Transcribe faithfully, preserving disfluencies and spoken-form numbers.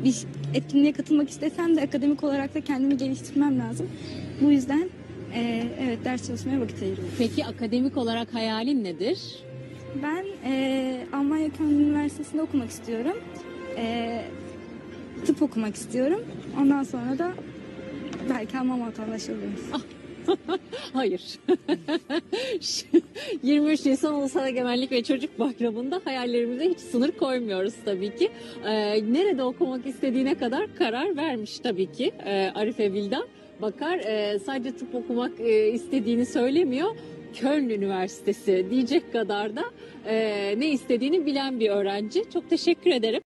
bir etkinliğe katılmak istesem de akademik olarak da kendimi geliştirmem lazım. Bu yüzden e, evet ders çalışmaya vakit ayırıyorum. Peki akademik olarak hayalin nedir? Ben e, Almanya Köln Üniversitesi'nde okumak istiyorum. E, tıp okumak istiyorum. Ondan sonra da belki Alman vatandaşı olurum. Hayır. yirmi üç Nisan Ulusal Egemenlik ve Çocuk Bayramı'nda hayallerimize hiç sınır koymuyoruz tabii ki. Ee, nerede okumak istediğine kadar karar vermiş tabii ki ee, Arife Vildan. Bakar e, sadece tıp okumak e, istediğini söylemiyor. Köln Üniversitesi diyecek kadar da e, ne istediğini bilen bir öğrenci. Çok teşekkür ederim.